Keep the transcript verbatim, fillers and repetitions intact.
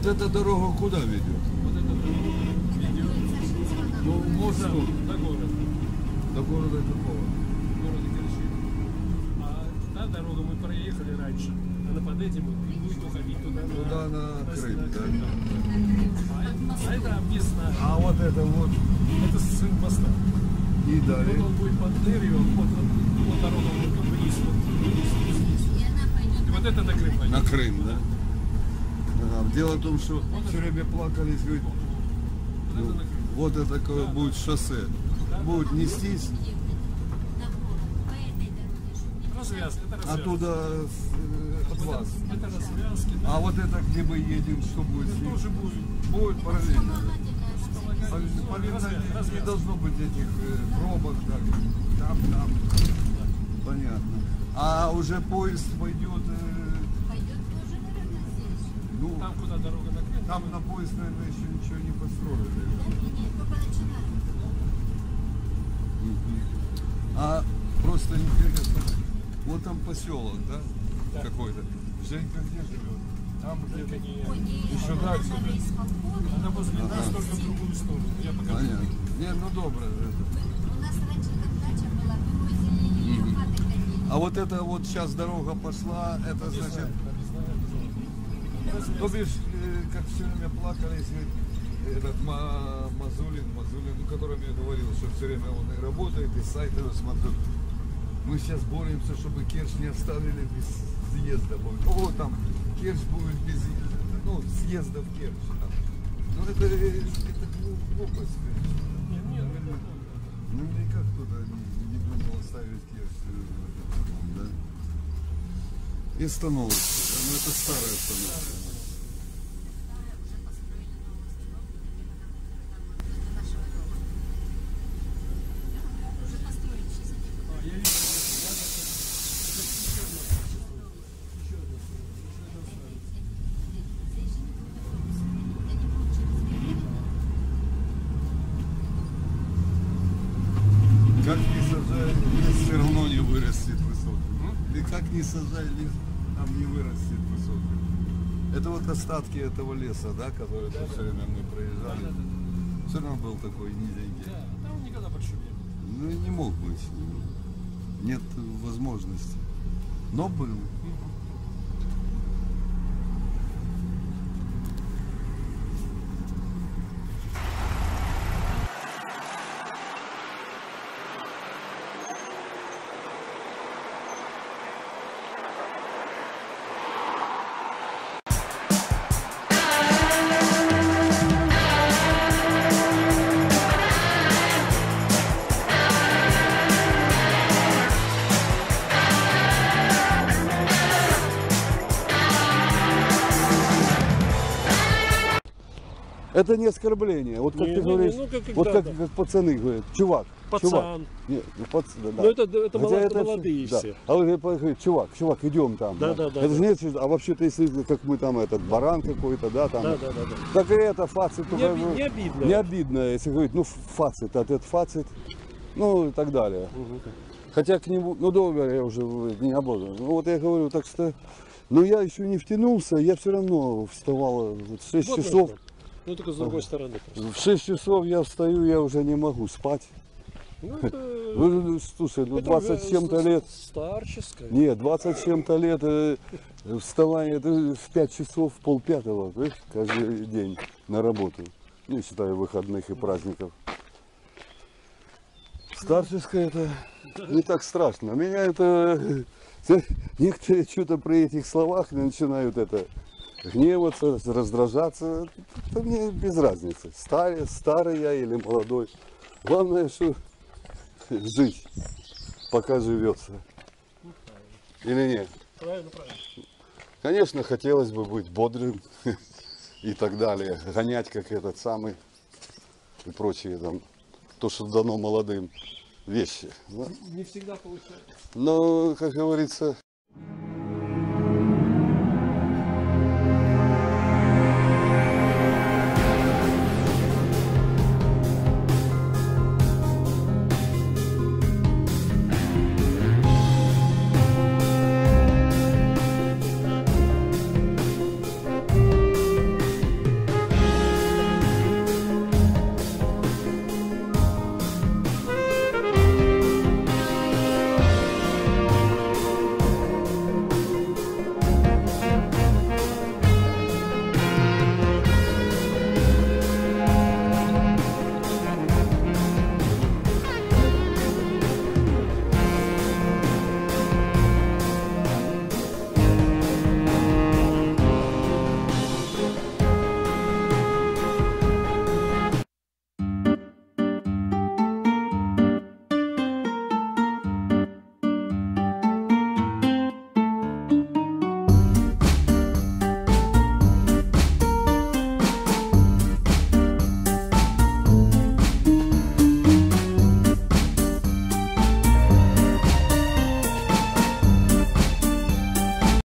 Вот эта дорога куда ведет? Вот эта дорога ведет Ну, мост до города. до города какого? Города Керчи. А та дорога мы проехали раньше. Она под этим и будет уходить туда. Туда на Крым, да? А, а это объездная. А вот это вот Это сын моста. и Вот далее. он будет под дырью, вот, вот, вот дорога вот вниз, вот вниз, вниз, вниз. И вот это на Крым пойдет. На Крым, да? Ага. Дело в том, что все время плакались, говорит, Вот это на Крым. вот это такое будет шоссе. Будет нестись Развязка, это развязка. оттуда э, от Вот вас. это, это развязки. Да. А вот это, где мы едем, что будет? Это тоже будет. Будет параллельно. Ну, Параллельно развя- не развязка. должно быть этих э, пробок, так, там, там. Понятно. А уже поезд пойдет, э, ну, Там, куда дорога на Крым, там на поезд, наверное, еще ничего не построили. Мгм. А просто интересно, вот там поселок, да, Да. какой-то. Женька где живет? Там где-то не... еще дальше. Она возле нас, только в другую сторону. Я пока... Понятно. Не, ну добро это. У нас раньше как дача была, мы возили ее, Мгм. хаты ходили. А вот это вот сейчас дорога пошла, это значит, то бишь, э, как все время плакали, если этот Ма- Мазулин, Мазулин, ну, которым я говорил, что все время он и работает, и сайты смотрю. Мы сейчас боремся, чтобы Керчь не оставили без съезда. О, там Керчь будет без, ну, съезда в Керчь. Там. Ну, это, это глупость, конечно. Нет, нет, Наверное, ну, никак кто-то не, не думал оставить Керчь. э, Да? И остановочка, да? Ну, это старая остановка. Уже построили, сейчас они А, я вижу, я так- еще одна существует. Еще одна существует. Как не сажай, лес все равно не вырастет высоким. И как не сажай, лес там не вырастет высоким. Это вот остатки этого леса, да, который Да, тут да. все время мы проезжали. Да, да, да. Все равно был такой низенький. Да, там никогда больше не было. Ну и не мог быть. Нет возможности. Но был. Это не оскорбление. Вот как Не, ты не, говоришь, не, ну, как- вот когда-то. как, как пацаны говорят, чувак, Пацан. чувак. Нет, ну, пац- да, да. Ну, это- это Хотя молод- молодые да. все. А вы говорите, чувак, чувак, идем там. Да, да, да, Это да. же нет, а вообще-то, если как мы там этот баран какой-то, да, там. Да, да, да, да. Так и это фацит. Не, только, оби- ну, не обидно. Не обидно, если говорить, ну фацит, а этот фацит, ну и так далее. Хотя к нему, ну долго я уже не работаю. Ну вот я говорю, так что, ну я еще не втянулся, я все равно вставал в шесть Вот часов. это. Ну, только с другой стороны. просто. В шесть часов я встаю, я уже не могу спать. Ну, это... Ну, слушай, ну это двадцать с чем-то с- лет. Старческое. Нет, двадцать с чем-то лет э, вставание это в пять часов, полпятого, понимаешь, каждый день на работу. Не считая выходных и праздников. Старческое это не так страшно. Меня это э, некоторые что-то при этих словах начинают это гневаться, раздражаться. Это мне без разницы. Старый, старый я или молодой. Главное, что жить, пока живется. Или нет? Правильно, правильно. Конечно, хотелось бы быть бодрым и так далее. Гонять, как этот самый и прочие там, то, что дано молодым вещи. Да? Не всегда получается. Но, как говорится,